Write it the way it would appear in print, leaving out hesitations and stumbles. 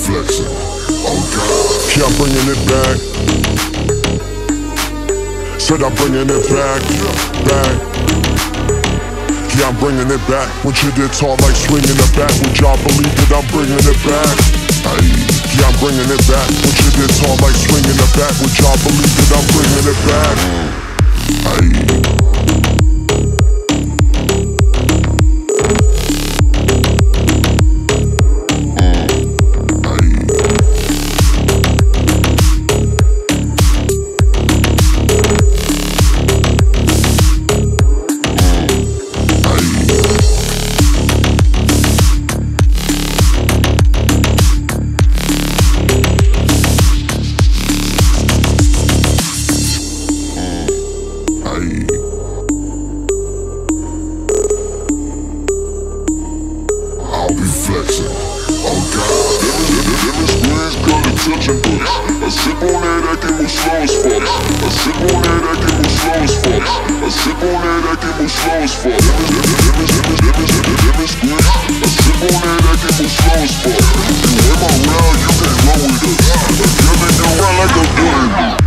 flexing. Oh God. Yeah, I'm bringing it back. Said I'm bringing it back. Yeah, I'm bringing it back. When shit gets hard like swinging the bat, would y'all believe that I'm bringing it back? Ay. Yeah, I'm bringing it back. When shit gets hard like swinging the bat, would y'all believe that I'm bringing it back? Ay. Flexing. Oh God. Them screens got a touching books. I sip on that, I get more slow as fuck. I sip on that, I get more slow as fuck. I sip on that, I get more slow as fuck. Them screens. I sip on that, I get more slow as fuck. You in my round, you can't run with us. I'm killing you around like a bullet.